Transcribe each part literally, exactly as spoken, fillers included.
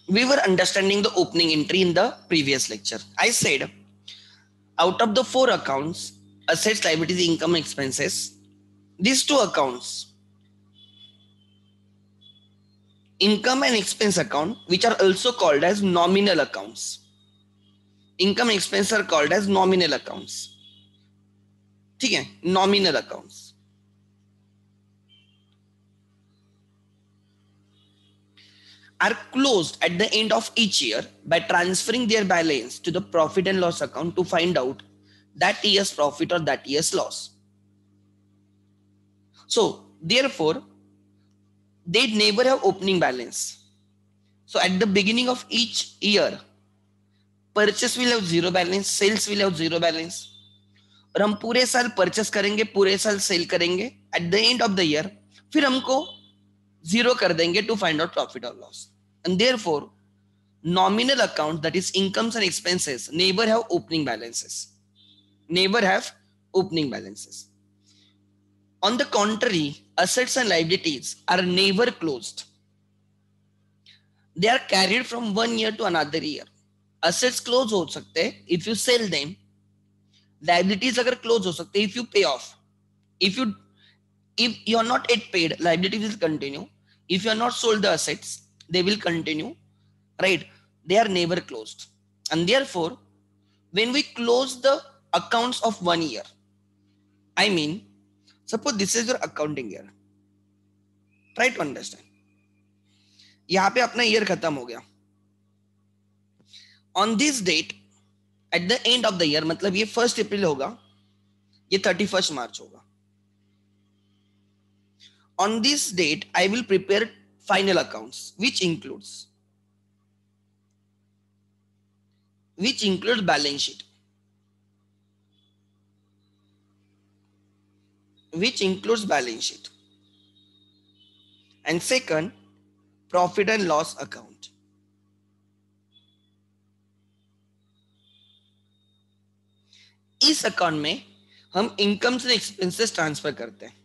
We were understanding the opening entry in the previous lecture. I said out of the four accounts, assets, liabilities, income, expenses, these two accounts, income and expense account, which are also called as nominal accounts. Income and expense are called as nominal accounts. ठीक है, nominal accounts. Are closed at the end of each year by transferring their balance to the profit and loss account to find out that year's profit or that year's loss. So, therefore, they never have opening balance. So, at the beginning of each year, purchase will have zero balance, sales will have zero balance. और हम पूरे साल purchase करेंगे, पूरे साल sale करेंगे, at the end of the year फिर हमको जीरो कर देंगे टू फाइंड आउट प्रॉफिट और loss. And therefore nominal account, that is incomes and expenses, never have opening balances. Never have opening balances. On the contrary, assets and liabilities are never closed. They are carried from one year to another year. Assets close हो सकते हैं if you sell them. Liabilities अगर close हो सकते हैं if you pay off. If you if you are not yet paid, liabilities will continue. If you are not sold the assets, they will continue. Right? They are never closed. And therefore, when we close the accounts of one year, I mean, suppose this is your accounting year. Try to understand. यहाँ पे अपना year खत्म हो गया. On this date, at the end of the year, मतलब ये first April होगा, ये thirty-first March होगा. On this date, I will prepare final accounts, which includes which includes balance sheet, which includes balance sheet, and second, profit and loss account. इस account में हम incomes and expenses transfer करते हैं.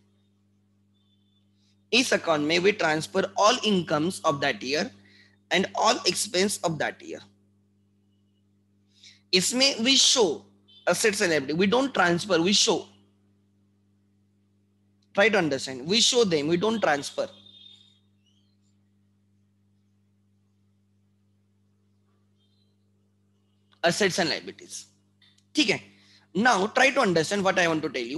इस account में we transfer all incomes of that year and all expense of that year. इसमें we show assets and liability. We don't transfer, we show. Try to understand. We show them, we don't transfer. Assets and liabilities. ठीक है. Now try to understand what I want to tell you.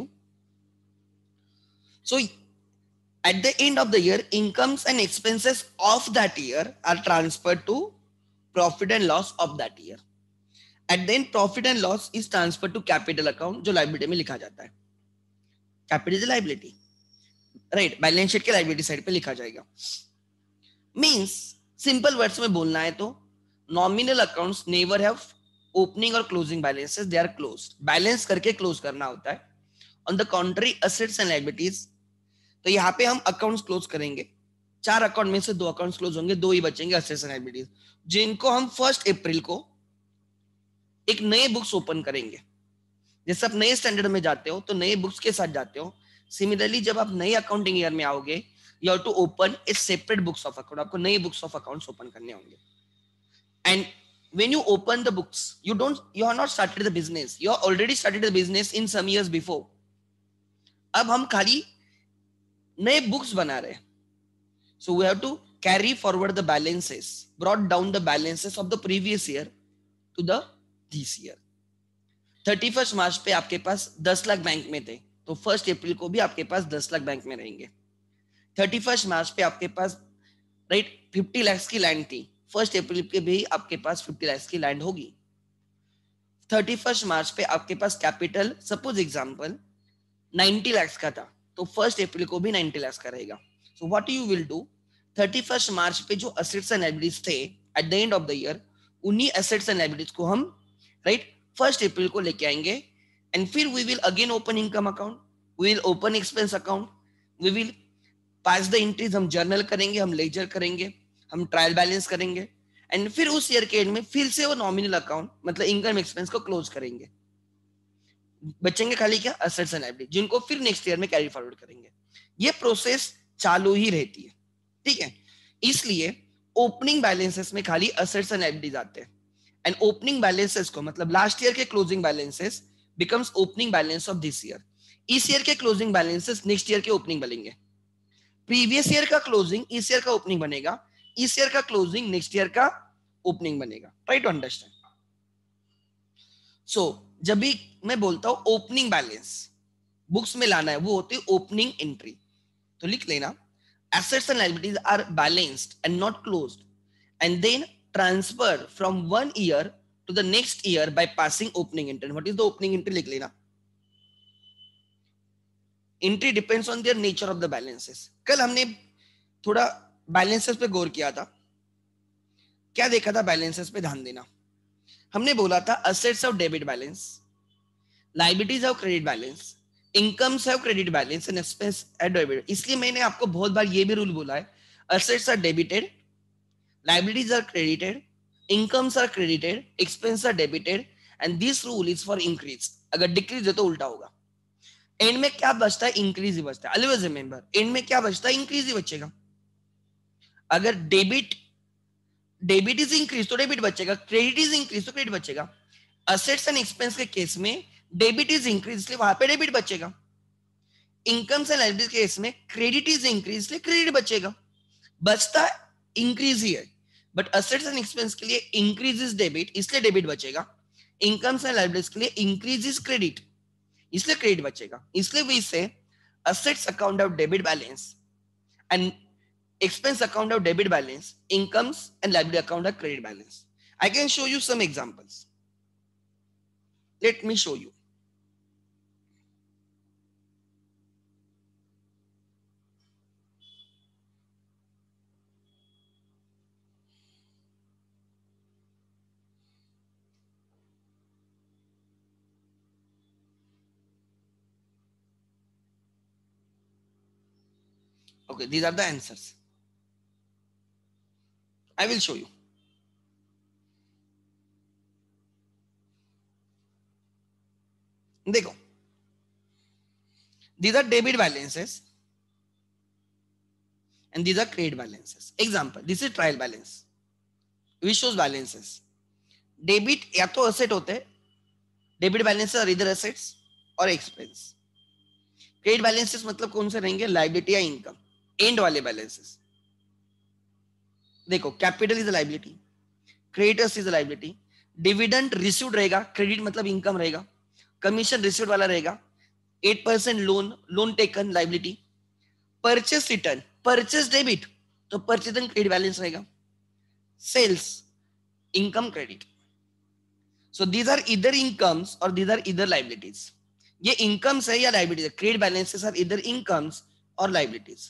So at the end of the year, incomes and expenses of that year are transferred to profit and loss of that year. At the end, profit and loss is transferred to capital account, जो liability में लिखा जाता है. Capital is liability, right? Balance sheet के liability side पे लिखा जाएगा. Means simple words में बोलना है तो nominal accounts never have opening or closing balances, they are closed. Balance करके close करना होता है. On the contrary, assets and liabilities, तो यहाँ पे हम accounts close करेंगे. चार account में से दो accounts close होंगे, दो ही बचेंगे assets and liabilities, जिनको हम first April को एक नए बुक्स ओपन करेंगे. जैसे आप नए स्टैंडर्ड में जाते हो तो नए बुक्स के साथ जाते हो. सिमिलरली जब आप नए अकाउंटिंग ईयर में आओगे, you have to open a separate books of account. आपको नए बुक्स ऑफ अकाउंट्स ओपन करने होंगे. And when you open the books, you don't you have not started the business, you have already started the business in some years before. अब हम खाली नए books बना रहे हैं. So we have to carry forward the balances, brought down the balances of the previous year to the this year. Thirty first March पे आपके पास दस लाख बैंक में थे, तो फर्स्ट अप्रैल को भी आपके पास दस लाख बैंक में रहेंगे. थर्टी फर्स्ट मार्च पे आपके पास राइट फिफ्टी लाख की लैंड थी, फर्स्ट अप्रैल के भी आपके पास फिफ्टी लाख की लैंड होगी. थर्टी फर्स्ट मार्च पे आपके पास capital suppose example ninety lakh का था, तो फर्स्ट अप्रैल को भी नाइंटी लाख का रहेगा. So what you will do, thirty first March पे जो एसेट्स एंड लायबिलिटीज थे at the end of the year, उन्हीं एसेट्स एंड लायबिलिटीज को हम राइट फर्स्ट अप्रैल को लेके आएंगे. एंड फिर we will again open income account, we will open expense account, we will pass the entries. हम journal करेंगे, हम लेजर करेंगे, हम ट्रायल बैलेंस करेंगे. एंड फिर उस ईयर के एंड में फिर से वो नॉमिनल अकाउंट मतलब इनकम एक्सपेंस को क्लोज करेंगे. बचेंगे खाली क्या, एसेट्स एंड लायबिलिटी, जिनको फिर नेक्स्ट ईयर में कैरी फॉरवर्ड करेंगे. ये प्रोसेस चालू ही रहती है. ठीक है. इसलिए ओपनिंग बैलेंसेस में खाली असेट्स एंड लायबिलिटीज आते हैं, एंड ओपनिंग बैलेंसेस को मतलब लास्ट ईयर के closing balances becomes opening balance of this year. इस ईयर के क्लोजिंग बैलेंसेस नेक्स्ट ईयर के ओपनिंग बनेंगे. प्रीवियस ईयर का क्लोजिंग इस ईयर का ओपनिंग बनेगा, इस ईयर का क्लोजिंग नेक्स्ट ईयर का ओपनिंग बनेगा. Try to understand. सो जब भी मैं बोलता हूं ओपनिंग बैलेंस बुक्स में लाना है, वो होती है ओपनिंग एंट्री. तो लिख लेना, assets and liabilities are balanced and not closed and then transferred from one year to the next year by passing opening entry. What is the opening entry? लिख लेना. Entry depends on their nature of the balances. कल हमने थोड़ा balances पे गौर किया था. क्या देखा था बैलेंसेस पे? ध्यान देना. हमने बोला था assets have debit balance, liabilities have credit balance, incomes have credit balance and expense है डेबिट. इसलिए मैंने आपको बहुत बार ये भी रूल बोला है, assets are debited, liabilities are credited, incomes are credited, expense are debited, and this rule is for increase. अगर डिक्रीज है तो उल्टा होगा. एंड में क्या बचता है? इंक्रीज ही बचता है. ऑलवेज रिमेंबर, एंड में क्या बचता है? इंक्रीज ही बचेगा. अगर डेबिट डेबिट इज इंक्रीज तो डेबिट बचेगा, क्रेडिट इज इंक्रीज तो क्रेडिट बचेगा. असेट्स एंड एक्सपेंस के केस में डेबिट इज इंक्रीज इसलिए वहां पे डेबिट बचेगा. इनकम्स एंड लायबिलिटीज के केस में क्रेडिट इज इंक्रीज इसलिए क्रेडिट बचेगा. बचता इंक्रीज ही है, बट असेट्स एंड एक्सपेंस के लिए इंक्रीज इज डेबिट इसलिए डेबिट बचेगा. इनकम्स एंड लायबिलिटीज के लिए इंक्रीज इज क्रेडिट इसलिए क्रेडिट बचेगा. इसलिए we say assets account of debit balance and expense account of debit balance, incomes and liability account of credit balance. I can show you some examples. Let me show you. Okay, these are the answers. I will show you. देखो, these are debit balances and these are credit balances. Example, this is trial balance which shows balances. Debit या तो asset होते हैं, debit balances are either assets और expense. Credit balances मतलब कौन से रहेंगे? liability या income. End वाले balances. देखो, capital is liability, creditors is liability, dividend received रहेगा, क्रेडिट मतलब इनकम रहेगा, कमीशन रिसीव्ड वाला रहेगा, eight percent loan loan taken liability, purchase return purchase debit तो परचेस रिटर्न क्रेडिट बैलेंस रहेगा, sales income credit. So these are इधर incomes और these are इधर लायबिलिटीज. ये इनकम्स है या लायबिलिटीज? क्रेडिट बैलेंसेस आर इधर इनकम्स और लायबिलिटीज.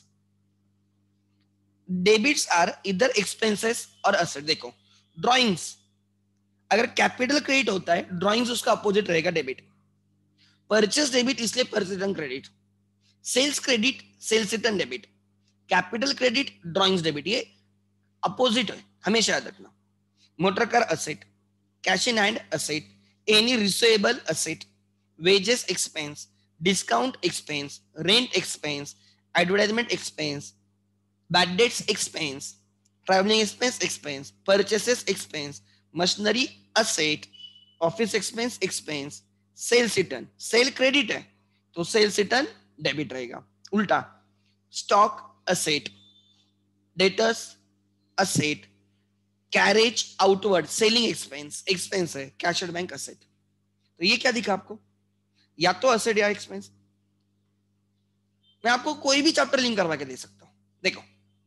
डेबिट्स आर इधर एक्सपेंसेस और असेट. देखो, ड्राइंग्स अगर कैपिटल क्रेडिट होता है, ड्राइंग्स उसका अपोजिट रहेगा डेबिट. परचेस डेबिट इसलिए purchase return credit. Sales credit sales return debit. Capital credit drawings debit, ये अपोजिट है, हमेशा याद रखना. Motor car asset, cash in hand asset, any receivable asset, wages expense, discount expense, rent expense, advertisement expense, bad debts expense, traveling expense expense, purchases expense, machinery asset, office expense expense, sales return. Sale credit है तो sales return debit रहेगा. उल्टा, stock asset, debtors asset, carriage outward selling expense expense है, cash at bank asset. तो ये क्या दिखा आपको? या तो असेट या एक्सपेंस. मैं आपको कोई भी चैप्टर लिंक करवा के दे सकता हूं. देखो,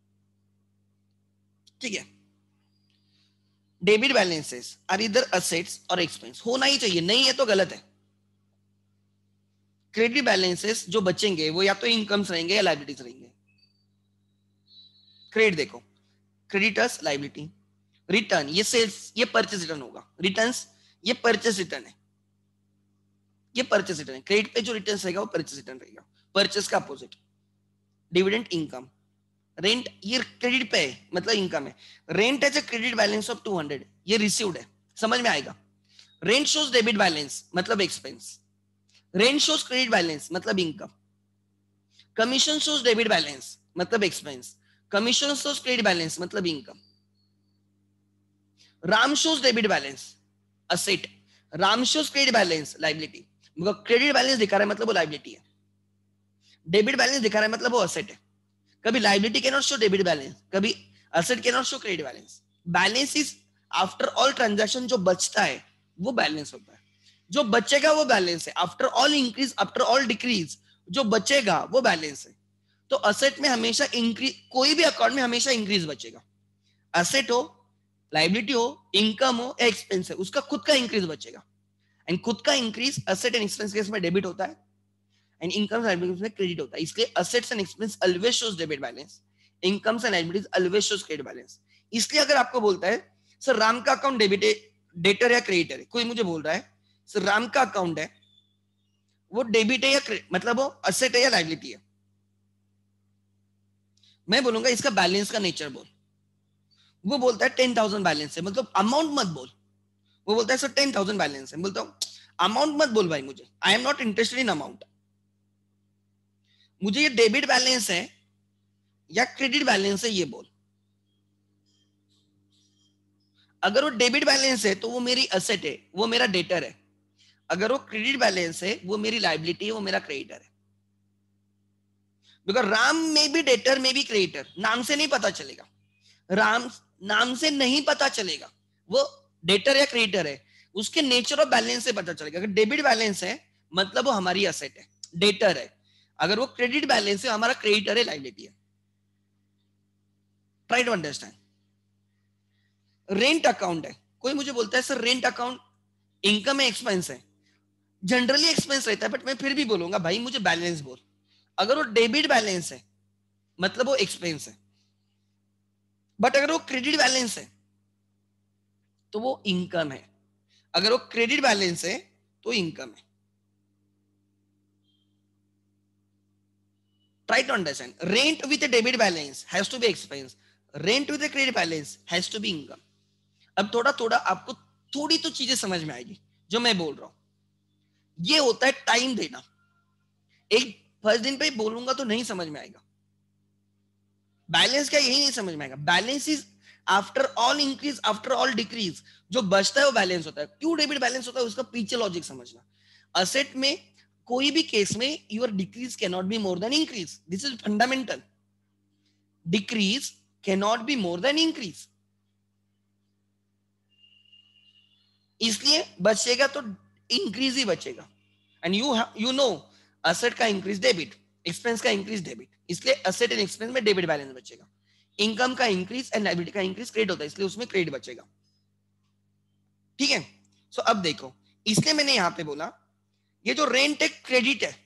ठीक है, डेबिट बैलेंसेस आर इधर असेट्स और एक्सपेंस. होना ही चाहिए, नहीं है तो गलत है. क्रेडिट बैलेंसेस जो बचेंगे वो या तो इनकम्स रहेंगे या लायबिलिटीज रहेंगे. क्रेडिट देखो, क्रेडिटर्स लायबिलिटी, रिटर्न ये सेल्स ये परचेस रिटर्न होगा, रिटर्न्स ये परचेस रिटर्न है, ये परचेस रिटर्न है. क्रेडिट पे जो रिटर्न रहेगा वो परचेस रिटर्न रहेगा, परचेस का अपोजिट. डिविडेंड इनकम, रेंट ये क्रेडिट पे है मतलब इनकम है. Rent as a credit balance of two hundred, ये रिसीव्ड है, समझ में आएगा. रेंट शोज डेबिट बैलेंस मतलब expense, rent shows credit balance मतलब income, commission shows debit balance मतलब expense, commission shows credit balance मतलब income. Ram shows debit balance asset, Ram shows credit balance liability. Credit balance दिखा रहा है मतलब वो लाइबिलिटी है, डेबिट बैलेंस दिखा रहा है मतलब वो असेट है। कभी liability can not show debit balance, कभी asset can not show credit balance. Balance is after all transaction, जो बचता है वो बैलेंस होता है, जो बचेगा वो बैलेंस है। After all increase, after all decrease, जो बचेगा वो बैलेंस है। तो असेट में हमेशा इंक्रीज, कोई भी अकाउंट में हमेशा इंक्रीज बचेगा। असेट हो, लाइबिलिटी हो, इनकम हो या एक्सपेंस है, उसका खुद का इंक्रीज बचेगा। एंड खुद का increase asset and expense case में डेबिट होता है एंड इनकम एंड में क्रेडिट होता है। इसलिए assets and expense always shows debit balance, incomes and liabilities always shows credit balance. इसलिए अगर आपको बोलता है सर राम का अकाउंट डेबिट है, डेटर या क्रेडिटर है, कोई मुझे बोल रहा है सर राम का अकाउंट है वो डेबिट है या मतलब वो असेट है या लायबिलिटी है, मैं बोलूंगा इसका बैलेंस का नेचर बोल। वो बोलता है टेन थाउजेंड बैलेंस है, मतलब अमाउंट मत बोल। वो बोलता है सर टेन थाउजेंड बैलेंस है, बोलता हूँ अमाउंट मत बोल भाई, मुझे I am not interested in amount, मुझे ये डेबिट बैलेंस है या क्रेडिट बैलेंस है ये बोल। अगर वो डेबिट बैलेंस है तो वो मेरी असेट है, वो मेरा डेटर है। अगर वो क्रेडिट बैलेंस है वो मेरी लाइबिलिटी है, वो मेरा क्रेडिटर है। बिकॉज राम में भी डेटर में भी क्रेडिटर, नाम से नहीं पता चलेगा, राम नाम से नहीं पता चलेगा वो डेटर या क्रेडिटर है, उसके नेचर ऑफ बैलेंस से पता चलेगा। अगर डेबिट बैलेंस है मतलब वो हमारी असेट है, डेटर है। अगर वो क्रेडिट बैलेंस है हमारा क्रेडिटर है, लाइबिलिटी है। Try to understand. Rent account है, कोई मुझे बोलता है सर रेंट अकाउंट इनकम है एक्सपेंस है, जनरली एक्सपेंस रहता है बट मैं फिर भी बोलूंगा भाई मुझे बैलेंस बोल। अगर वो डेबिट बैलेंस है मतलब वो एक्सपेंस है, बट अगर वो क्रेडिट बैलेंस है तो वो इनकम है। अगर वो क्रेडिट बैलेंस है तो इनकम है। Try to understand. Rent with debit balance has to be expense, rent with credit balance has to be income. अब थोड़ा थोड़ा आपको थोड़ी तो चीजें समझ में आएगी जो मैं बोल रहा हूं। ये होता है टाइम देना। एक फर्स्ट दिन पे बोलूंगा तो नहीं समझ में आएगा, बैलेंस क्या यही नहीं समझ में आएगा। Balance is after all increase, after all decrease, जो बचता है वो बैलेंस होता है। क्यों डेबिट बैलेंस होता है उसका पीछे लॉजिक समझना। असेट में कोई भी केस में your decrease can not be more than increase, this is fundamental. Decrease can not be more than increase, इसलिए बचेगा तो इंक्रीज ही बचेगा। And you you know asset का इंक्रीज डेबिट, एक्सपेंस का इंक्रीज डेबिट, इसलिए असेट एंड एक्सपेंस में debit balance बचेगा। इनकम का इंक्रीज एंड लायबिलिटी का इंक्रीज क्रेडिट होता है, इसलिए उसमें क्रेडिट बचेगा। ठीक है, सो so, अब देखो, इसलिए मैंने यहां पे बोला ये जो रेंट है क्रेडिट है।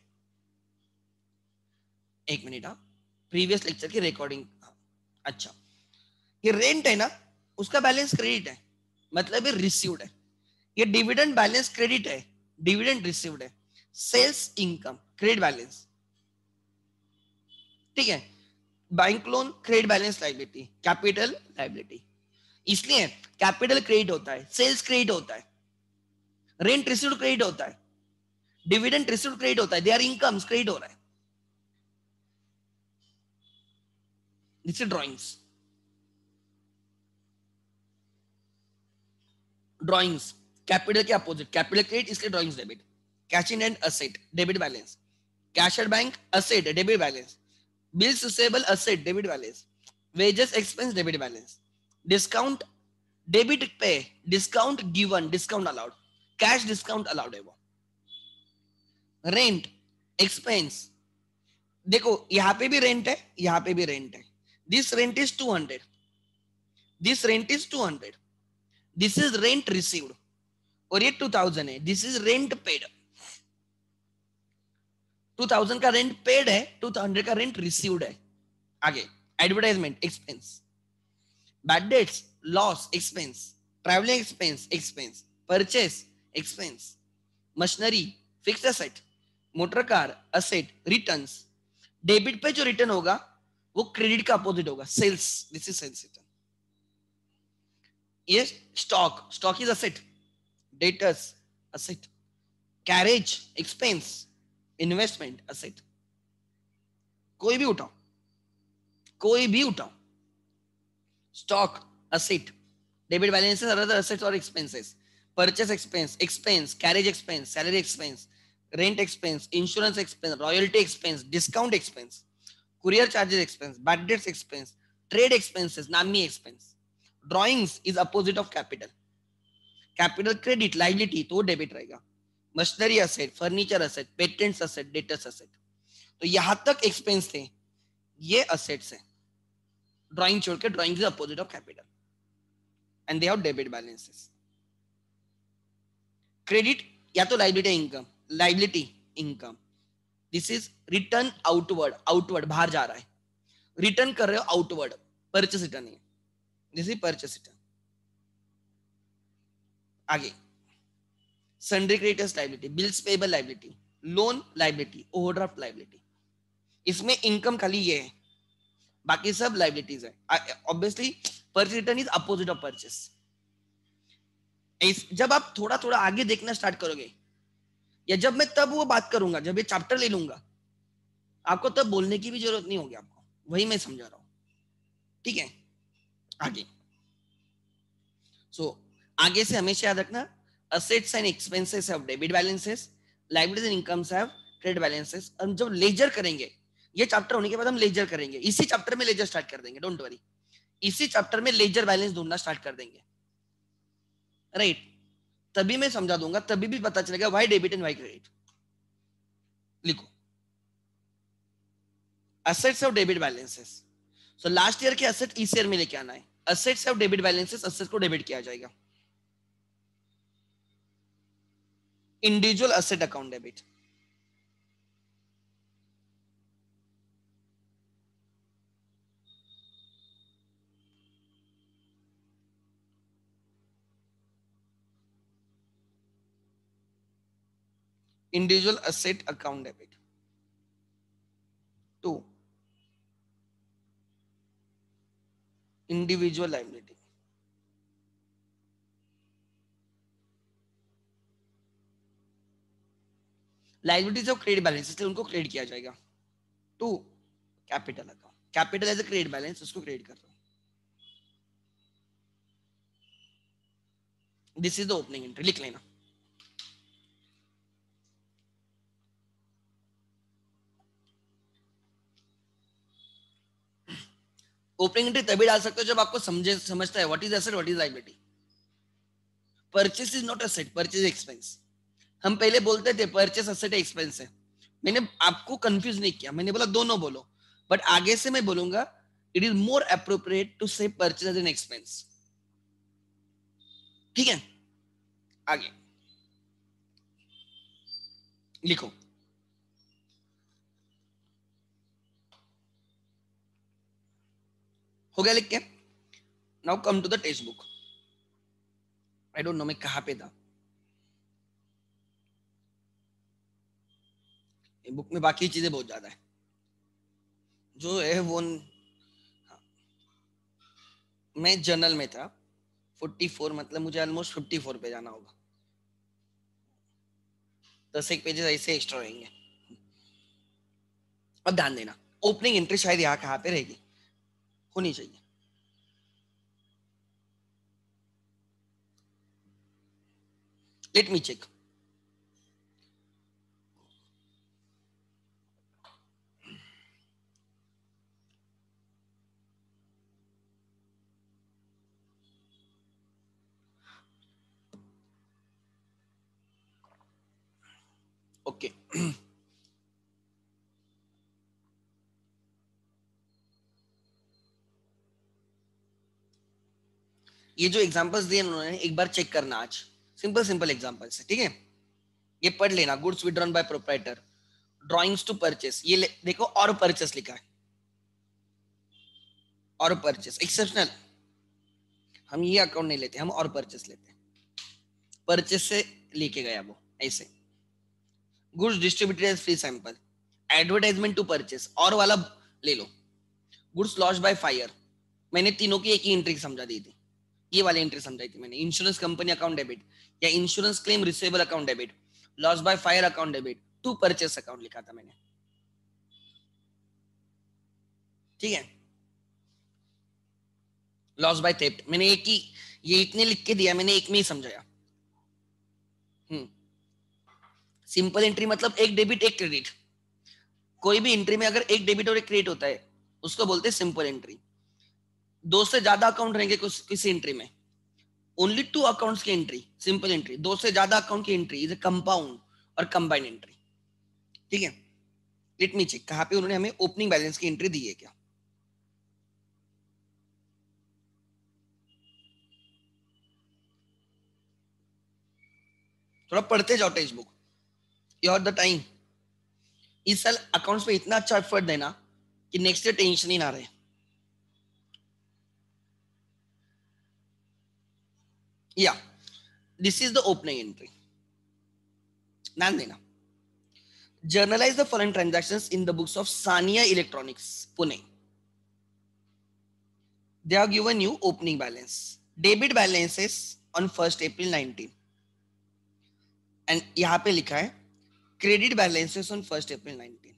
एक मिनट, हाँ प्रीवियस लेक्चर की रिकॉर्डिंग। अच्छा, ये रेंट है ना, उसका बैलेंस क्रेडिट है, मतलब ये रिसीव्ड है। ये डिविडेंड बैलेंस क्रेडिट है, डिविडेंड रिसीव्ड है। सेल्स इनकम क्रेडिट बैलेंस, ठीक है। Bank loan credit balance liability, capital liability. इसलिए कैपिटल क्रेडिट होता है, सेल्स क्रेडिट होता है, रेंट रिसीव्ड क्रेडिट होता है, डिविडेंड रिसीव्ड क्रेडिट होता है, दे आर इनकम्स क्रेडिट हो रहा है। This is drawings, drawings capital के अपोजिट, कैपिटल क्रेडिट इसलिए drawings debit. Cash in hand asset debit balance, cash at bank asset debit balance, bills receivable asset debit balance, wages expense debit balance, discount debit पे, discount given discount allowed, cash discount allowed है वो। Rent expense, देखो यहां पे भी rent है, यहां पे भी रेंट है। This rent is two hundred, this rent is two hundred, this is rent received, और ये टू थाउजेंड है, this is rent paid. Two thousand का रेंट पेड है, टू हंड्रेड का रेंट रिसीव्ड है। आगे advertisement expense, bad debts loss expense, travelling expense expense, purchase expense, machinery fixed asset, motor car asset, returns. Debit पे जो return होगा वो credit का अपोजिट होगा, sales, this is sales return. ये stock, stock is asset, debtors asset, carriage expense, investment asset. कोई भी उठाओ, कोई भी उठाओ, stock asset, Debit balances are other assets or expenses. Purchase expense, expense, carriage expense, salary expense, rent expense, insurance expense, royalty expense, discount expense, courier charges expense, bad debts expense, trade expenses, NAMI expense. Drawings is opposite of capital. Capital credit liability तो debit रहेगा. Machinery asset, furniture asset, patents asset, debtors asset. तो यहां तक expense थे, ये assets है. Drawing छोड़ के drawing is opposite of capital and they have debit balances. Credit या तो liability income, liability income. This is return outward, outward बाहर जा रहा है. रिटर्न कर रहे हो आउटवर्ड, परचेस रिटर्न है. This is purchase return. आगे sundry creditors liability, bills payable liability, loan liability, overdraft liability. इसमें इनकम खाली ये है, बाकी सब लाइबिलिटीज है. Obviously purchase return is opposite of purchase. जब आप थोड़ा थोड़ा आगे देखना स्टार्ट करोगे, या जब मैं तब वो बात करूंगा जब ये चैप्टर ले लूंगा, आपको तब बोलने की भी जरूरत नहीं होगी. आपको वही मैं समझा रहा हूं. ठीक है. आगे सो so, आगे से हमेशा याद रखना, assets and expenses have debit balances, liabilities and incomes have credit balances. हम जब लेजर करेंगे, ये चैप्टर होने के बाद हम लेजर करेंगे, इसी चैप्टर में लेजर स्टार्ट कर देंगे. डोंट वरी, इसी चैप्टर में लेजर बैलेंस ढूंढना स्टार्ट कर देंगे. Right right. तभी मैं समझा दूंगा, तभी भी पता चलेगा why debit and why credit. लिखो assets have debit balances. so last year के asset इस ईयर में लेके आना है. assets have debit balances, assets को डेबिट किया जाएगा. Individual asset account debit. Individual asset account debit. To individual liability. Liabilities of credit balance, इसलिए उनको क्रेडिट किया जाएगा. To capital account. Capital as a credit balance, उसको क्रेडिट कर रहा हूं. This is the opening entry. लिख लेना. ओपनिंग एंट्री तभी डाल सकते हो जब आपको समझे समझता है what is asset, what is liability. Purchase is not asset, purchase expense. हम पहले बोलते थे परचेस एसेट एक्सपेंस है. मैंने आपको कंफ्यूज नहीं किया, मैंने बोला दोनों बोलो, बट आगे से मैं बोलूंगा it is more appropriate to say purchase as an expense. ठीक है. आगे लिखो. हो गया लिख के. Now come to the text book. I don't know मैं कहां पे था. बुक में बाकी चीजें बहुत ज्यादा है, जो है वो हाँ. मैं जर्नल में था. चौवालीस मतलब मुझे ऑलमोस्ट चौवन पे जाना होगा. दस एक पेजेस ऐसे एक्स्ट्रा रहेंगे. अब ध्यान देना, ओपनिंग एंट्री शायद यहाँ कहाँ पे रहेगी, होनी चाहिए. Let me check. Okay okay. ये जो एग्जांपल्स दिए उन्होंने एक बार चेक करना आज. सिंपल सिंपल एग्जांपल्स है. ठीक है. ये पढ़ लेना. Goods withdrawn by proprietor, drawings to purchase. ये देखो और परचेस लिखा है, और परचेस एक्सेप्शनल. हम ये अकाउंट नहीं लेते, हम और परचेस लेते हैं. परचेस से लेके गया वो ऐसे. Goods distributed as free sample, advertisement to purchase और वाला ले लो. गुड्स लॉस्ट बाय फायर, मैंने तीनों की एक ही एंट्री समझा दी थी. ये वाली एंट्री समझाई थी मैंने. इंश्योरेंस कंपनी अकाउंट डेबिट या insurance claim receivable account debit, loss by fire account debit, to purchase account लिखा था मैंने. ठीक है. लॉस बाय थेफ्ट मैंने एक ही ये इतने लिख के दिया मैंने, एक में ही समझाया। हम्म सिंपल एंट्री मतलब एक डेबिट एक क्रेडिट। कोई भी एंट्री में अगर एक डेबिट और एक क्रेडिट होता है उसको बोलते हैं सिंपल एंट्री। दो से ज्यादा अकाउंट रहेंगे कुछ किसी एंट्री में, ओनली टू अकाउंट्स की एंट्री सिंपल एंट्री। दो से ज्यादा अकाउंट की एंट्री इज कंपाउंड और कंबाइंड एंट्री। ठीक है, लेट मी चेक कहां पे उन्होंने हमें ओपनिंग बैलेंस की एंट्री दी है क्या। थोड़ा पढ़ते जाओ text book, your the time. इस साल अकाउंट्स पे इतना अच्छा एफर्ट देना कि नेक्स्ट ईयर टेंशन ही ना रहे। या this is the opening entry, ध्यान देना। Journalise the following transactions in the books of Sania Electronics Pune. They have given you opening balance. Debit balances on first April nineteen. And यहाँ पे लिखा है credit balances on first April nineteen.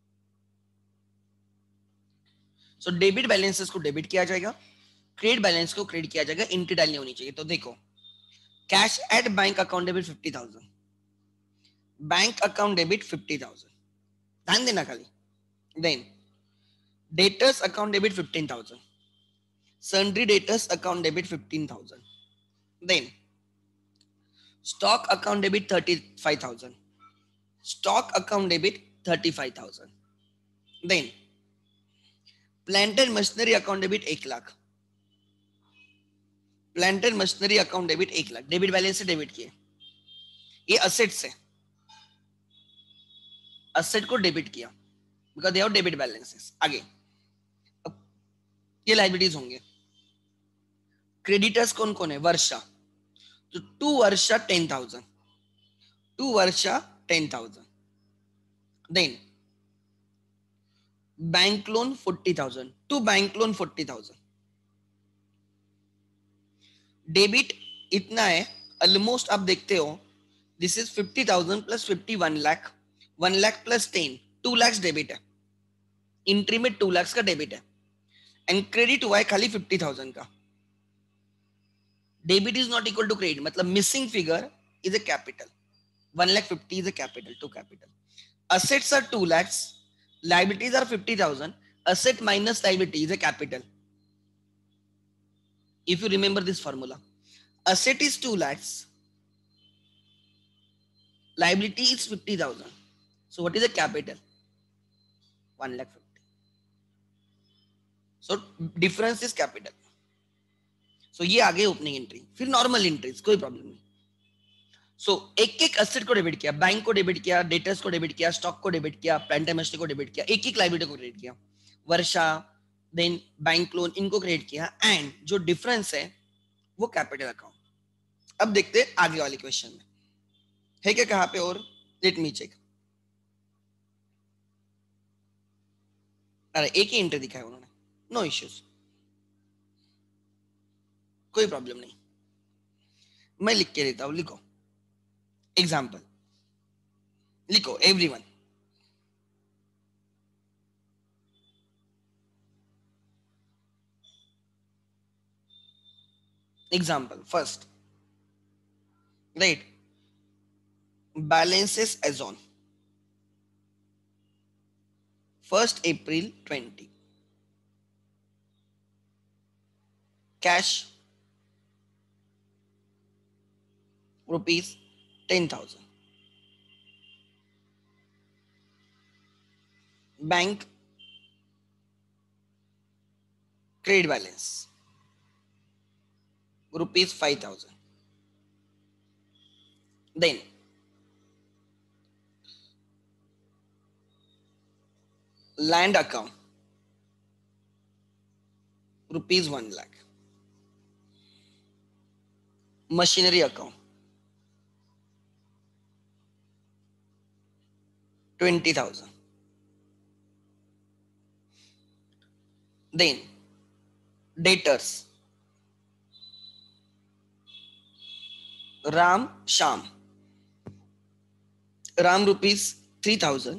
So debit balances को debit किया जाएगा, credit balance को credit किया जाएगा, एंट्री डालनी होनी चाहिए। तो देखो, cash at bank account debit fifty thousand, bank account debit fifty thousand, ध्यान देना खाली। Then debtors account debit fifteen thousand, sundry debtors account debit fifteen thousand. Then stock account debit thirty-five thousand, stock account debit thirty-five thousand. Then plant and machinery account debit एक lakh, plant and machinery account debit एक lakh, debit balance से debit किए। ये asset से asset को debit किया because they have debit balances. आगे अब ये लायबिलिटीज होंगे। क्रेडिटर्स कौन कौन है, वर्षा, तो to Varsha ten thousand, to Varsha ten thousand. Then bank loan forty thousand, to bank loan forty thousand. Debit इतना है ऑलमोस्ट, आप देखते हो this is fifty thousand plus fifty one lakh, one lakh plus ten, two lakhs debit है। एंट्री में two lakhs का debit है and credit हुआ है खाली फिफ्टी थाउजेंड का। Debit is not equal to credit, मतलब missing figure is a capital, one lakh fifty is a capital, to capital. assets are two lakhs, liabilities are fifty thousand, asset minus liability is a capital. If you remember this formula, asset is two lakhs, liability is fifty thousand. So what is a capital? one lakh fifty. So difference is capital. So ये आगे opening entry, फिर normal entries, कोई problem नहीं। So so, एक एक asset को debit किया, bank को डेबिट किया, डेटर्स को डेबिट किया, स्टॉक को डेबिट किया, प्लांट एंड मशीनरी को डेबिट किया, एक एक लायबिलिटी को क्रेडिट किया, वर्षा देन बैंक लोन इनको क्रेडिट किया एंड जो डिफरेंस है वो कैपिटल अकाउंट। अब देखते हैं आगे वाले क्वेश्चन में है क्या कहां पे, और लेट मी चेक। अरे एक ही एंट्री दिखा है उन्होंने, नो इश्यूज, कोई प्रॉब्लम नहीं। मैं लिख के देता हूं, लिखो एग्जाम्पल, लिखो everyone. Example first, right, balances as on first April twenty. Cash rupees ten thousand. Bank credit balance rupees five thousand. Then land account rupees one lakh. Machinery account twenty thousand. Then debtors Ram Sham, Ram rupees three thousand,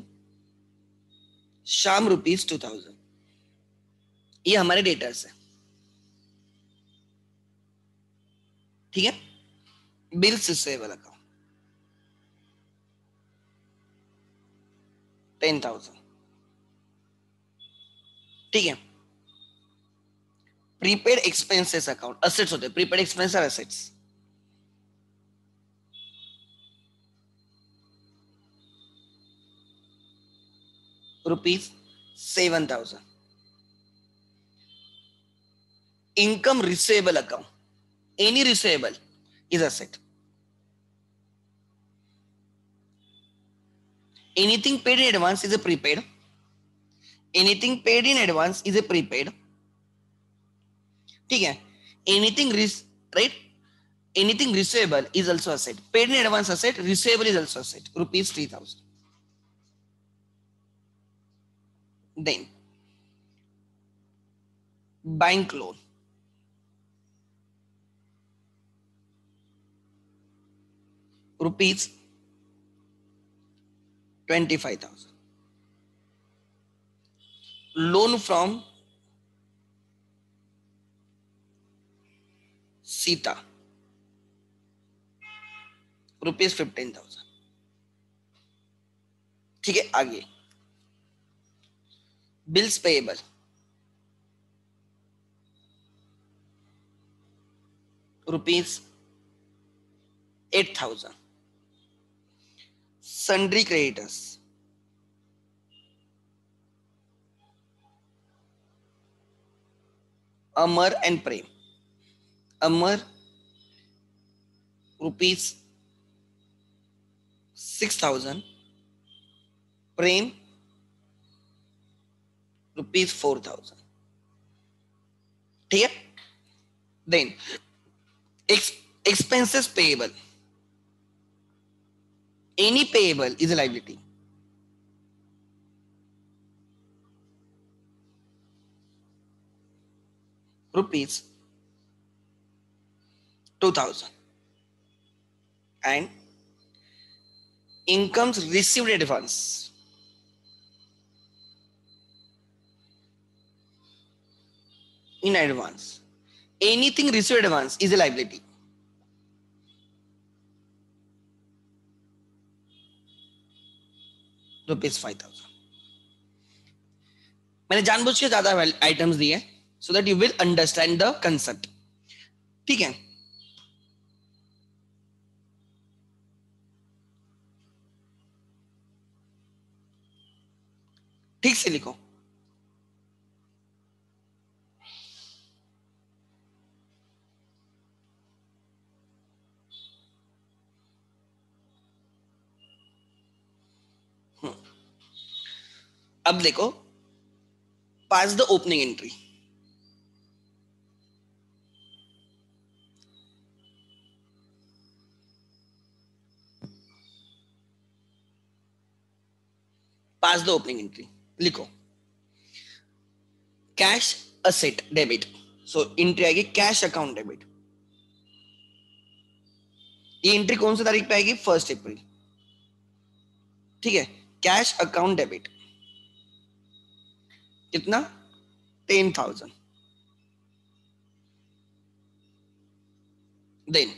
Sham rupees two thousand. ये हमारे debtors है। ठीक है, bills receivable account ten thousand, ठीक है। Prepaid expenses account assets होते हैं, prepaid expense are assets, rupees seven thousand. Income receivable account, any receivable is asset, anything paid in advance is a prepaid, anything paid in advance is a prepaid, ठीक है। anything right, anything receivable is also asset, paid in advance asset, receivable is also asset, rupees three thousand. Then bank loan, rupees twenty-five thousand. Loan from Sita, rupees fifteen thousand, ठीक है। आगे bills payable, rupees eight thousand. Sundry creditors, Amar and Prem, Amar rupees six thousand, Prem rupees four thousand, ठीक है। Then expenses payable, any payable is a liability, rupees two thousand. And incomes received in advance, in advance, anything received in advance is a liability, rupees five thousand. मैंने जानबूझ के ज्यादा items दिए so that you will understand the concept, ठीक है। ठीक से लिखो, अब देखो, pass the opening entry, pass the opening entry लिखो, cash asset debit, so entry आएगी कैश अकाउंट डेबिट। ये एंट्री कौन सी तारीख पे आएगी? फर्स्ट अप्रैल, ठीक है। कैश अकाउंट डेबिट कितना? Ten thousand. देन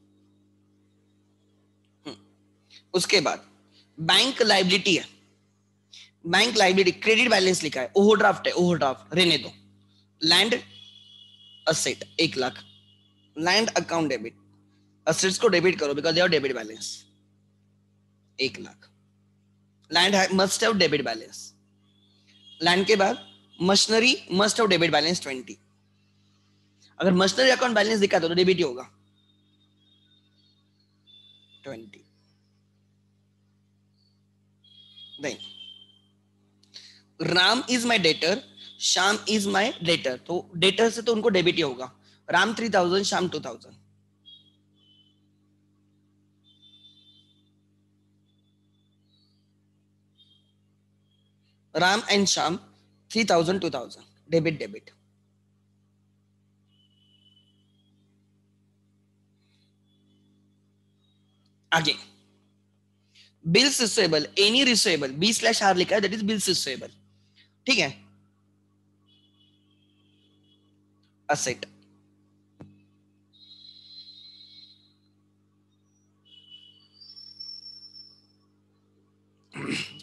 उसके बाद बैंक लाइबिलिटी है, बैंक लाइबिलिटी क्रेडिट बैलेंस लिखा है, ओवरड्राफ्ट है, ओवरड्राफ्ट रहने दो। लैंड असेट एक lakh, land account debit, assets को डेबिट करो because they are debit balance, एक lakh. Land must have debit balance. Land के बाद machinery must have debit balance twenty. अगर मशीनरी अकाउंट बैलेंस दिखा तो डेबिट ही होगा twenty. Then Ram is my debtor, Shyam is my debtor, तो डेटर से तो उनको डेबिट ही होगा। Ram three thousand, Shyam two thousand. Ram and Shyam three thousand two thousand, debit debit. आगे bills receivable, any receivable, B slash R लिखा है, दैट इज बिल्स रिसीवेबल, ठीक है। Asset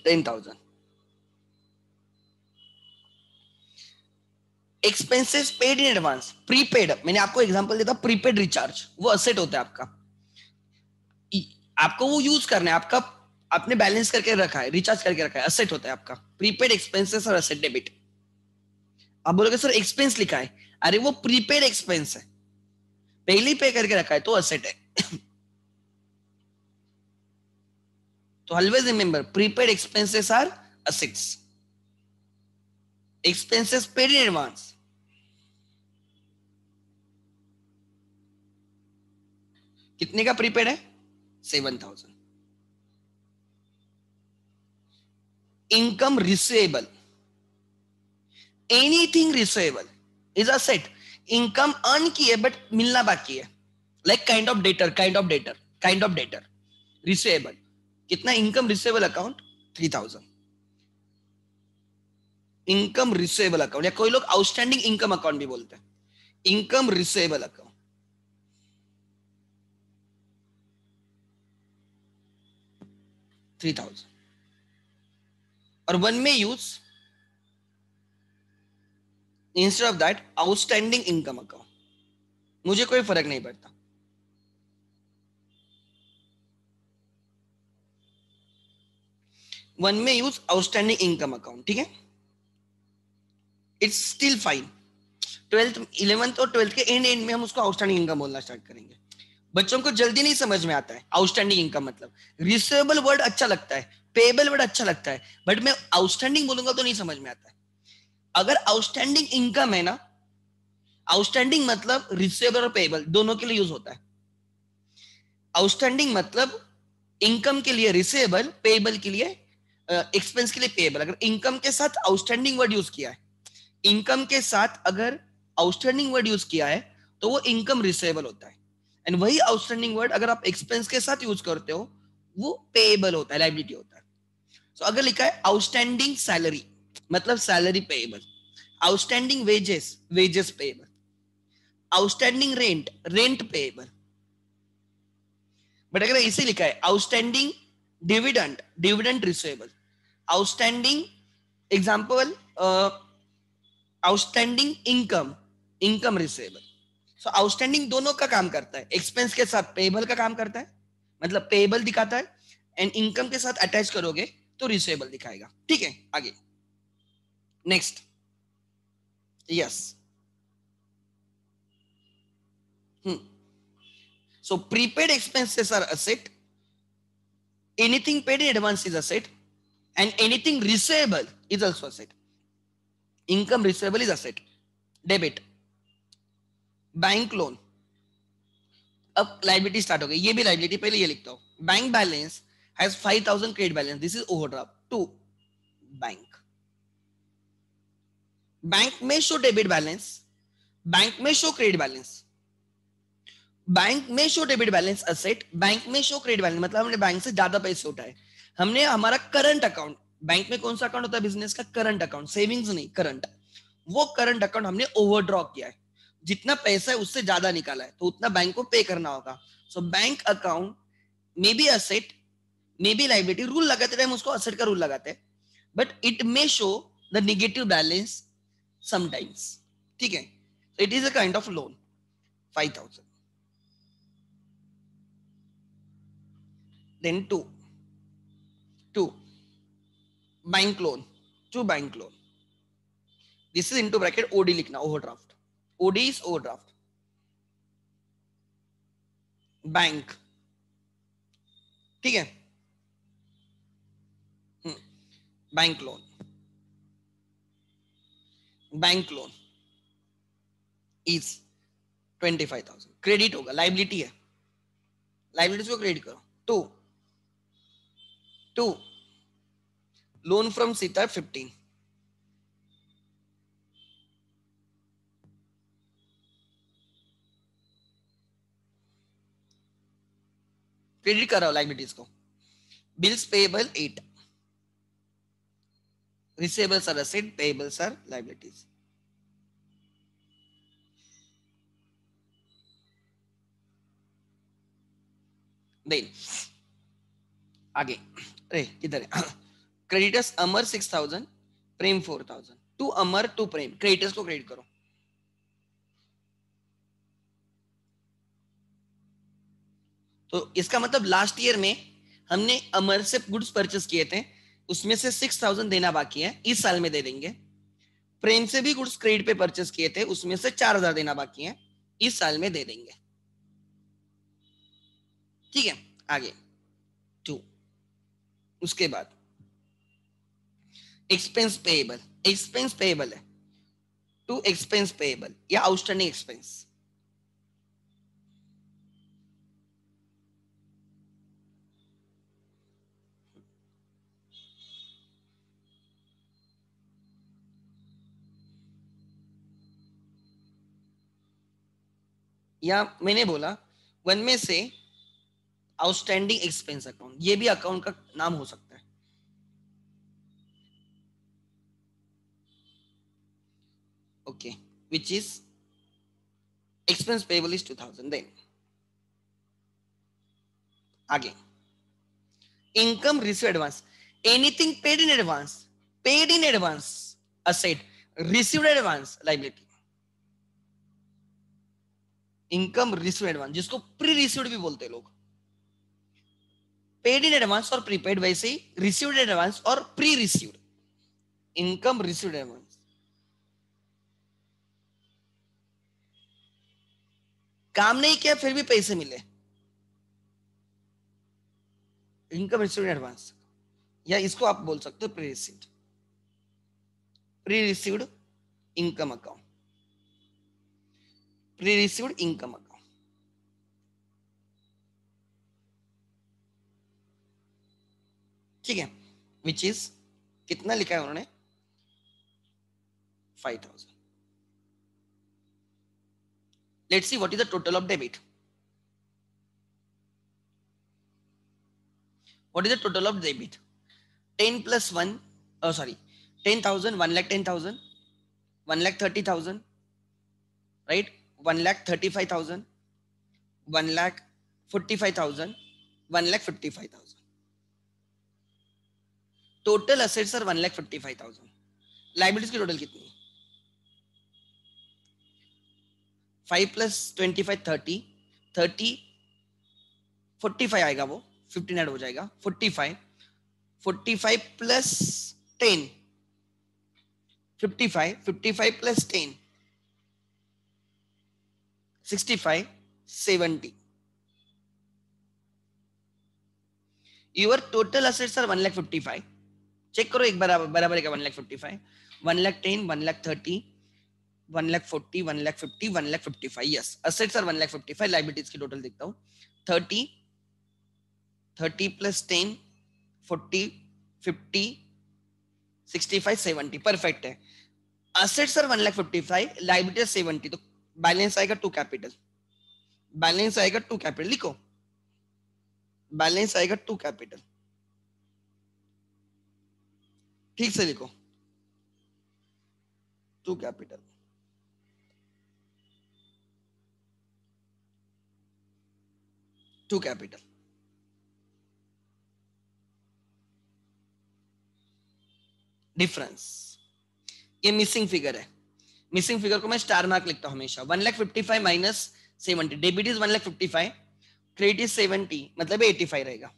ten thousand. Expenses paid in advance, prepaid, मैंने आपको example दिया था prepaid recharge, वो असेट होता है आपका, आपको वो यूज करना है, आपका आपने बैलेंस करके रखा है, रिचार्ज करके रखा है, असेट होता है आपका. प्रीपेड एक्सपेंसेस और असेट डेबिट. आप बोलोगे सर एक्सपेंस लिखा है, अरे वो प्रीपेड एक्सपेंस है, पहले पे करके रखा है तो असेट है. तो always remember prepaid expenses are assets. Expenses paid in advance, कितने का प्रीपेड है? Seven thousand. Income receivable, anything receivable is asset. Income earn की है बट मिलना बाकी है, like kind of debtor, kind of debtor, kind of debtor. Receivable, कितना? Income receivable account three thousand. Income receivable account, या कोई लोग outstanding income account भी बोलते हैं. Income receivable account three thousand. और वन में use instead of that outstanding income account, मुझे कोई फर्क नहीं पड़ता. वन में यूज आउटस्टैंडिंग इनकम अकाउंट, ठीक है, it's still fine. Twelfth, eleventh और ट्वेल्थ के एंड एंड में हम उसको आउटस्टैंडिंग इनकम बोलना स्टार्ट करेंगे. बच्चों को जल्दी नहीं समझ में आता है आउटस्टैंडिंग इनकम मतलब. रिसीवेबल वर्ड अच्छा लगता है, पेएबल वर्ड अच्छा लगता है, बट मैं आउटस्टैंडिंग बोलूंगा तो नहीं समझ में आता है. अगर आउटस्टैंडिंग इनकम है ना, आउटस्टैंडिंग मतलब रिसीवेबल और पेएबल दोनों के लिए यूज होता है. आउटस्टैंडिंग मतलब इनकम के लिए रिसीवेबल, पेएबल के लिए एक्सपेंस, uh, के लिए पेएबल. अगर इनकम के साथ आउटस्टैंडिंग वर्ड यूज किया है, इनकम के साथ अगर आउटस्टैंडिंग वर्ड यूज किया है तो वो इनकम रिसीवेबल होता है. एंड वही आउटस्टैंडिंग वर्ड अगर आप एक्सपेंस के साथ यूज करते हो वो पेएबल होता है, लायबिलिटी होता है. सो so, अगर लिखा है आउटस्टैंडिंग सैलरी मतलब salary payable, outstanding wages, wages payable, outstanding rent, rent payable. But अगर इसे लिखा है outstanding dividend, dividend receivable, outstanding example outstanding income, income receivable. So outstanding दोनों का काम करता है, एक्सपेंस के साथ पेएबल का काम करता है, मतलब पेएबल दिखाता है, एंड इनकम के साथ अटैच करोगे तो रिसीवेबल दिखाएगा. ठीक है, आगे next. Yes. Hmm. So prepaid expenses are asset, anything paid in advance is asset, and anything receivable is also asset. Income receivable is asset. Debit, bank loan. अब liability start हो गई, ये भी लाइबिलिटी, पहले ये लिखता हूं. Bank balance has five thousand credit balance, this is overdraft to bank. Bank में शो डेबिट बैलेंस, बैंक में शो क्रेडिट बैलेंस. बैंक में show debit balance asset, bank में शो क्रेडिट बैलेंस मतलब हमने बैंक से ज्यादा पैसे उठाए. हमने हमारा करंट अकाउंट, बैंक में कौन सा अकाउंट होता है बिजनेस का? करंट अकाउंट, सेविंग्स नहीं, करंट. वो करंट अकाउंट हमने ओवरड्रॉ किया है, जितना पैसा है उससे ज्यादा निकाला है तो उतना बैंक को पे करना होगा. So bank account may be asset, may be liability. Rule लगाते टाइम उसको असेट का रूल लगाते हैं, but it may show the negative balance sometimes. ठीक है, it is a kind of loan. Five thousand. then two, two bank loan, two bank loan. This is into bracket O D लिखना, overdraft. O D is overdraft. Bank, ठीक है, bank loan, bank loan is twenty five thousand. Credit होगा, liability है, liability को credit करो. To, to loan from Sita fifteen. Credit कर रहा हो लाइबिलिटीज को. Bills payable eight. Receivables are asset, payables are liabilities. Then आगे, अरे किधर है? Creditors Amar six thousand, Prem four thousand, to Amar to Prem, creditors को क्रेडिट करो। तो इसका मतलब लास्ट ईयर में हमने अमर से गुड्स परचेस किए थे, उसमें से सिक्स थाउजेंड देना बाकी है, इस साल में दे देंगे। प्रेम से भी गुड्स क्रेडिट पे परचेस किए थे, उसमें से चार हजार देना बाकी है, इस साल में दे देंगे। ठीक है, आगे टू, उसके बाद एक्सपेंस पेएबल, एक्सपेंस पेएबल है टू एक्सपेंस पेएबल या आउटस्टैंडिंग एक्सपेंस। या मैंने बोला वन में से आउटस्टैंडिंग एक्सपेंस अकाउंट, ये भी अकाउंट का नाम हो सकता है। Okay, which is expense payable is two thousand. Then आगे income receive advance, anything paid in advance, paid in advance asset, received advance liability. Income receive advance जिसको प्री रिसीव्ड भी बोलते हैं लोग, पेड इन एडवांस और prepaid, वैसे ही received advance और pre received. Income received advance, काम नहीं किया फिर भी पैसे मिले, इनकम रिसीव्ड एडवांस, या इसको आप बोल सकते हो pre received, pre received income account, pre received income account. ठीक है, विच इज कितना लिखा है उन्होंने, five thousand. Let's see what is the total of debit. What is the total of debit? ten plus one, oh sorry, ten thousand, one lakh ten thousand, one lakh thirty thousand, right? one lakh thirty-five thousand, one lakh forty-five thousand, one lakh fifty-five thousand. Total assets are one lakh fifty-five thousand. Liabilities की total कितनी है? five plus twenty-five, thirty, thirty, forty-five आएगा वो, fifteen add हो जाएगा, forty-five, forty-five plus ten, fifty-five, fifty-five plus ten, sixty-five, seventy. Your total assets are one lakh fifty-five. Check करो एक बराबर बराबर है one lakh fifty-five, one lakh ten, one lakh thirty, one lakh forty, one lakh fifty, one lakh fifty-five. Yes, assets are one lakh fifty-five. Liabilities की total देखता हूँ, thirty, thirty plus ten, forty, fifty, sixty-five, seventy. Perfect है. Assets are one lakh fifty-five, liabilities seventy. तो balance आएगा to capital, balance आएगा to capital, लिखो balance आएगा to capital, ठीक से लिखो, to capital. To capital difference, ये मिसिंग फिगर है, मिसिंग फिगर को मैं स्टार मार्क लिखता हूं हमेशा। One lakh fifty five minus seventy, debit is one lakh fifty five, credit is seventy, मतलब एटी फाइव रहेगा।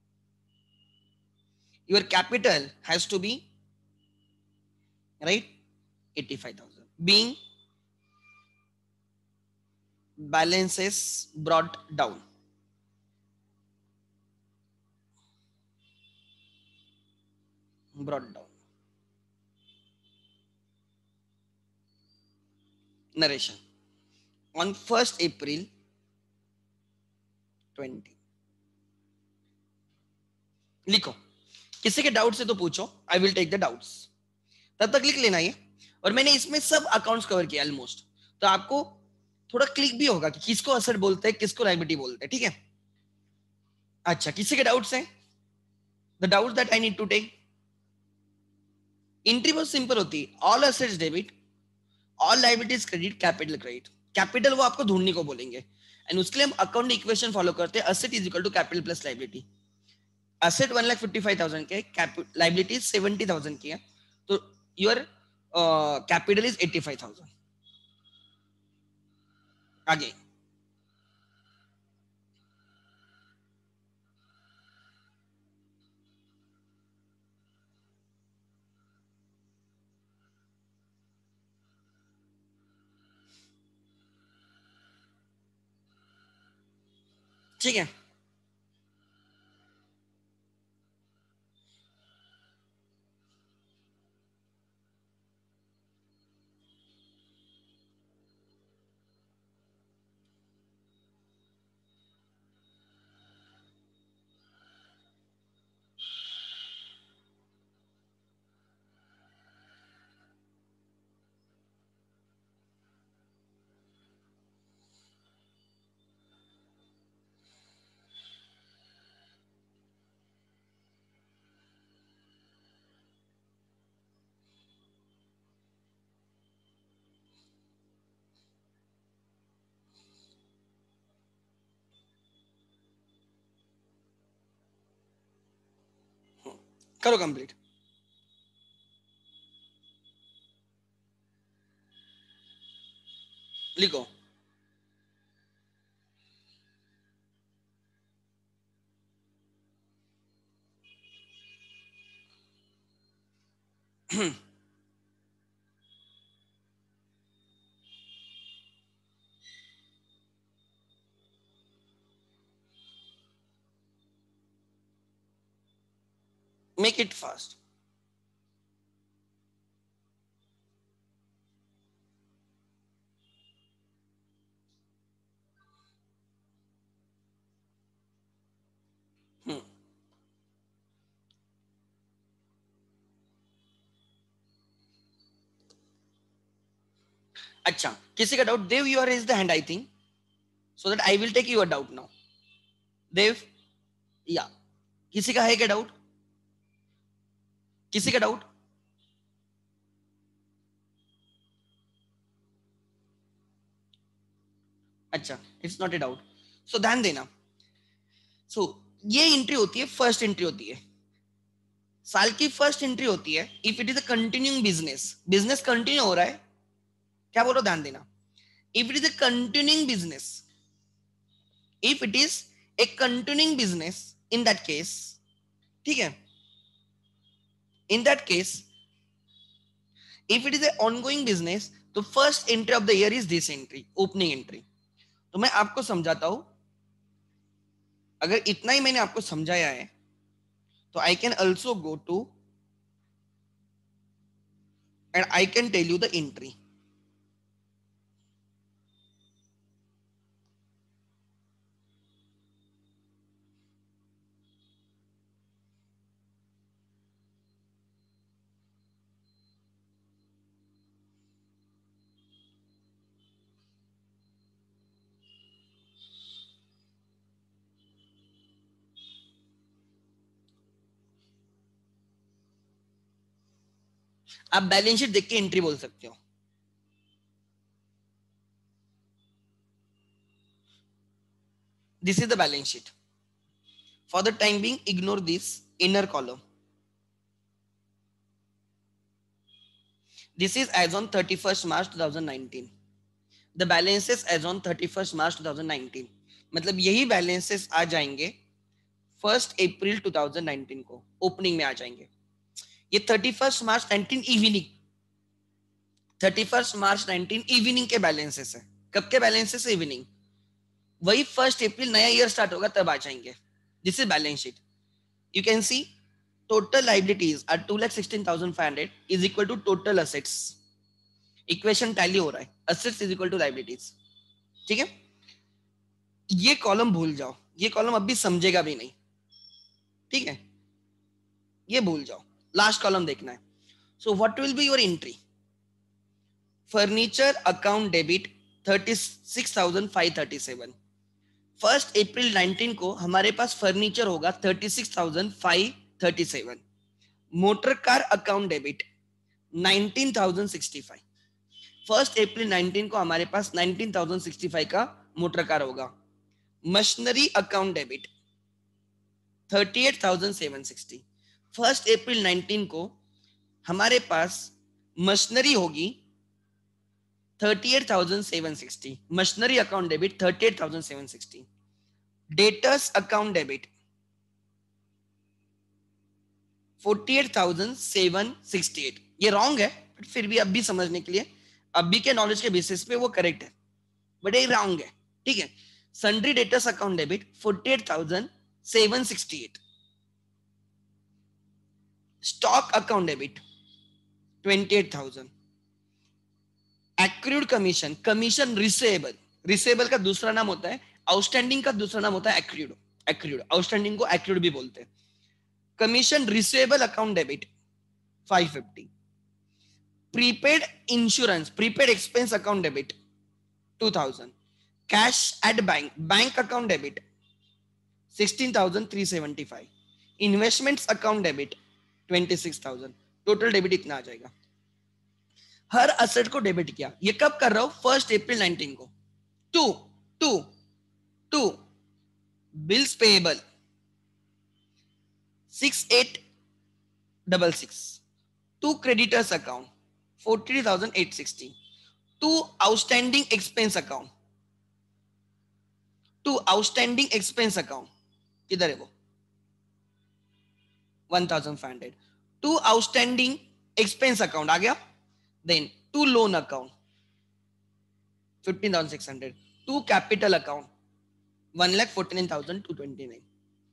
Your capital has to be right eighty-five thousand, being balances brought down. Brought down. Narration. On first April twenty. लिखो, किसी के doubt से तो पूछो, I will take the doubts, तब तक लिख लेना ये। और मैंने इसमें सब अकाउंट्स कवर किया ऑलमोस्ट, तो आपको थोड़ा क्लिक भी होगा कि किसको असेट बोलते हैं, किसको लायबिलिटी बोलते हैं, ठीक है। अच्छा, किसी के डाउट्स हैं? The doubts that I need to take, entry बहुत सिंपल होती है, all assets debit, all liabilities credit, capital credit. Capital वो आपको ढूंढने को बोलेंगे, एंड उसके लिए हम अकाउंट इक्वेशन फॉलो करते हैं, asset is equal to capital plus liability. Asset one lakh fifty five thousand के, लाइबिलिटी सेवेंटी थाउजेंड की है, तो your capital is eighty five thousand. आगे ठीक है. करो कंप्लीट. लिखो. Make it fast. अच्छा, किसी का doubt? Dev, you are is the hand I think, so that I will take your doubt now. Dev, या किसी का है क्या डाउट? किसी का डाउट? अच्छा, it's not a doubt. So ध्यान देना. सो so, ये एंट्री होती है, फर्स्ट एंट्री होती है, साल की फर्स्ट एंट्री होती है. If it is a continuing business, business continue हो रहा है, क्या बोलो, ध्यान देना. If it is a continuing business, if it is a continuing business, in that case, ठीक है, in that case, if it is a ongoing business, तो first entry of the year is this entry, opening entry. तो मैं आपको समझाता हूं. अगर इतना ही मैंने आपको समझाया है, तो I can also go to end I can tell you the entry. आप बैलेंस शीट देख के एंट्री बोल सकते हो. This is the balance sheet. For the time being, ignore this inner column. This is as on thirty-first March twenty nineteen. The balances as on thirty-first March twenty nineteen. मतलब यही balances आ जाएंगे first April twenty nineteen को, opening में आ जाएंगे. ये thirty first March nineteen evening, thirty first March nineteen evening के बैलेंसेस है. कब के बैलेंसेस? इवनिंग. वही फर्स्ट अप्रैल नया ईयर स्टार्ट होगा तब आ जाएंगे. This is balance sheet. You can see total liabilities are two lakh sixteen thousand five hundred is equal to total assets. Equation tally हो रहा है, assets is equal to liabilities. ठीक है, ये कॉलम भूल जाओ, ये कॉलम अभी समझेगा भी नहीं. ठीक है, ये भूल जाओ, लास्ट कॉलम देखना है. So what will be your entry? Furniture account debit thirty six thousand five thirty seven. First April nineteen को हमारे पास फर्नीचर होगा thirty six thousand five thirty seven. Motor car account debit nineteen thousand sixty five. First April nineteen को हमारे पास nineteen thousand sixty five का motor car होगा. Machinery account debit thirty eight thousand seven sixty. First April nineteen को हमारे पास machinery होगी thirty eight thousand seven sixty, machinery account debit thirty eight thousand seven sixty, debtors account debit forty eight thousand seven sixty eight. ये wrong है but फिर भी अभी समझने के लिए, अभी के नॉलेज के बेसिस पे वो करेक्ट है, बट ये रॉन्ग है, ठीक है। Sundry debtors account debit forty eight thousand seven sixty eight, stock account debit twenty eight thousand, accrued commission, commission receivable, receivable का दूसरा नाम होता है, आउटस्टैंडिंग का दूसरा नाम होता है एक्रूड, एक्रूड आउटस्टैंडिंग को एक्रूड भी बोलते हैं। Commission receivable account debit five fifty, prepaid insurance, prepaid expense account debit two thousand, cash at bank, bank account debit sixteen thousand three seventy five, investments account debit twenty six thousand. Total debit इतना आ जाएगा। हर asset को debit किया। ये कब कर रहा हूं? फर्स्ट अप्रैल नाइनटीन को। To to to bills payable six eight double six, to creditors account forty thousand eight sixty, to outstanding expense account, to outstanding expense account किधर है वो, one thousand five hundred, to outstanding expense account आ गया। Then to loan account fifteen thousand six hundred, to capital account one lakh forty nine thousand two twenty nine.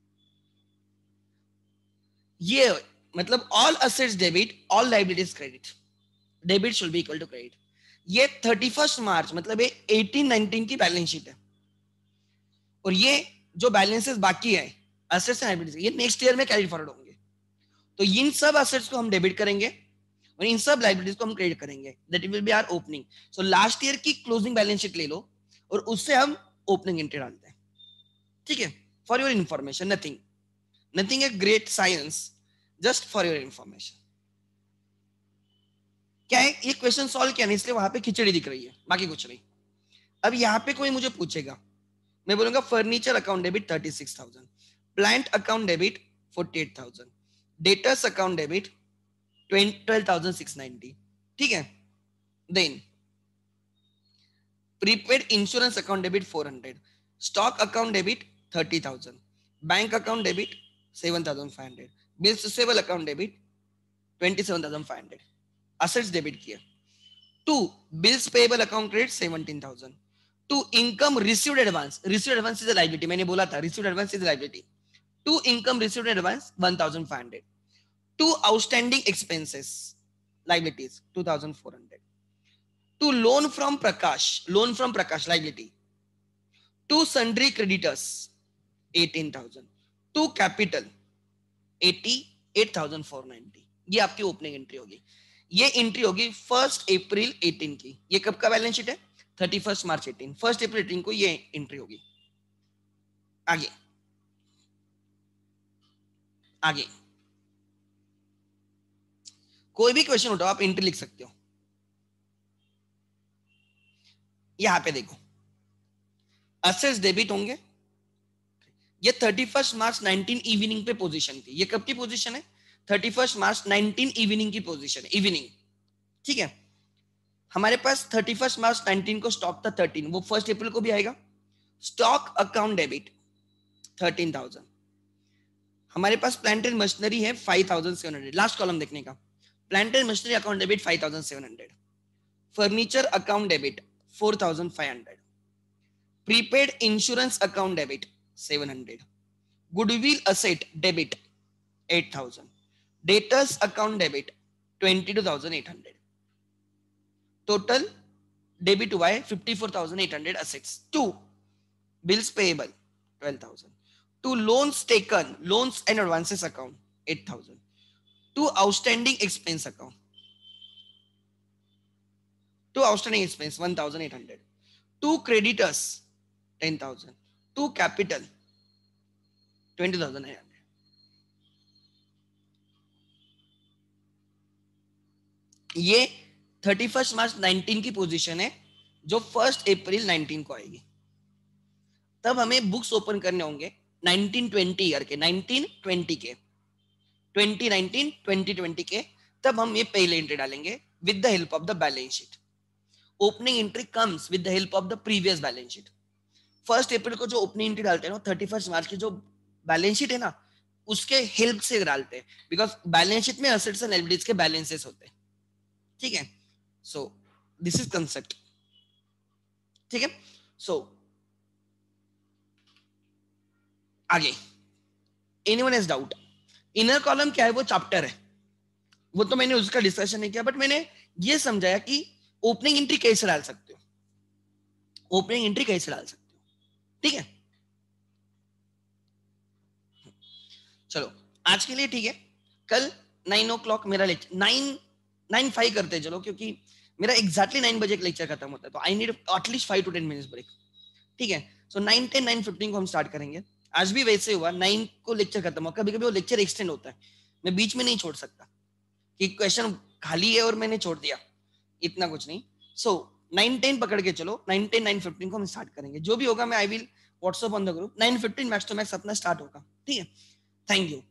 ये मतलब all assets debit, all liabilities credit, debit should be equal to credit. ये thirty first March मतलब ये eighteen nineteen की balance sheet है, और ये जो बैलेंसेस बाकी है असेट्स एंड लायबिलिटीज, ये नेक्स्ट ईयर में कैरी फॉरवर्ड होंगे। तो इन सब असेट्स को हम डेबिट करेंगे और इन सब लायबिलिटीज को हम क्रेडिट करेंगे, that will be our opening. So last year की क्लोजिंग बैलेंस शीट ले लो और उससे हम ओपनिंग एंट्री डालते हैं, ठीक है। For your information, nothing nothing a great science, just for your information. क्या है, ये क्वेश्चन सॉल्व किया नहीं इसलिए वहां पे खिचड़ी दिख रही है, बाकी कुछ नहीं। अब यहाँ पे कोई मुझे पूछेगा, मैं बोलूंगा furniture account debit thirty six thousand, plant account debit forty eight thousand, debtors account debit twelve thousand six ninety, ठीक है। Then prepaid insurance account debit four hundred, stock account debit thirty thousand, bank account debit seven thousand five hundred, bills receivable account debit twenty seven thousand five hundred, assets debit किया। To bills payable account credit seventeen thousand, to income received advance, received advance is a liability, मैंने बोला था received advance is a liability, to income received advance one thousand five hundred, to outstanding expenses liabilities two thousand four hundred, to loan from Prakash, loan from Prakash liability, to sundry creditors eighteen thousand, to capital eighty eight thousand four ninety. ये आपकी opening entry होगी। ये entry होगी first April eighteen की। ये कब का balance sheet है? Thirty first March eighteen, first April eighteen को ये एंट्री होगी। आगे आगे कोई भी क्वेश्चन उठाओ, आप एंट्री लिख सकते हो। यहां पे देखो असेट्स डेबिट होंगे। ये thirty first March nineteen evening पे पोजीशन थी। ये कब की पोजीशन है? Thirty first March nineteen evening की पोजीशन है, इवनिंग, ठीक है। हमारे पास थर्टी फर्स्ट मार्च नाइनटीन को स्टॉक था थर्टीन, वो फर्स्ट अप्रैल को भी आएगा। Stock account debit thirteen thousand, हमारे पास प्लांट एंड मशीनरी है five thousand seven hundred, last column देखने का, plant and machinery account debit five thousand seven hundred, furniture account debit four thousand five hundred, prepaid insurance account debit seven hundred, goodwill asset debit eight thousand, debtors account debit twenty two thousand eight hundred, total debit हुआ है fifty four thousand eight hundred assets. To bills payable twelve thousand, to loans taken, loans and advances account eight thousand, to outstanding expense account, to outstanding expense one thousand eight hundred, to creditors ten thousand, to capital twenty thousand nine hundred. ये thirty first March nineteen की position है जो first April nineteen को आएगी। तब हमें books open करने होंगे नाइनटीन ट्वेंटी ईयर के, नाइनटीन ट्वेंटी के, ट्वेंटी नाइनटीन ट्वेंटी ट्वेंटी के, तब हम ये पहले एंट्री डालेंगे with the help of the balance sheet. Opening entry comes with the help of the previous balance sheet. First April को जो ओपनिंग एंट्री डालते हैं ना, थर्टी फर्स्ट मार्च की जो बैलेंस शीट है ना, उसके हेल्प से डालते हैं, बिकॉज बैलेंस शीट में एसेट्स एंड लायबिलिटीज के बैलेंसेस होते हैं. ठीक है, सो दिस इज कंसेप्ट. ठीक है, सो आगे anyone has doubt? Inner column क्या है, वो चैप्टर है, वो तो मैंने उसका डिस्कशन नहीं किया, बट मैंने ये समझाया कि ओपनिंग एंट्री कैसे डाल सकते हो, ओपनिंग एंट्री कैसे डाल सकते हो. ठीक है, चलो आज के लिए ठीक है. कल नाइन ओ क्लॉक मेरा लेक्चर, नाइन नाइन फाइव करते हैं चलो, क्योंकि मेरा एग्जैक्टली नाइन बजे लेक्चर खत्म होता है, तो I need at least five to ten minutes break. ठीक है, so nine ten nine fifteen को हम स्टार्ट करेंगे. आज भी वैसे हुआ, नाइन को लेक्चर खत्म हुआ. कभी कभी वो लेक्चर एक्सटेंड होता है, मैं बीच में नहीं छोड़ सकता कि क्वेश्चन खाली है और मैंने छोड़ दिया, इतना कुछ नहीं. सो नाइन टेन पकड़ के चलो, नाइन टेन नाइन फिफ्टीन को हम स्टार्ट करेंगे. जो भी होगा मैं I will WhatsApp on the group. Nine fifteen max to max अपना स्टार्ट होगा. ठीक है, थैंक यू.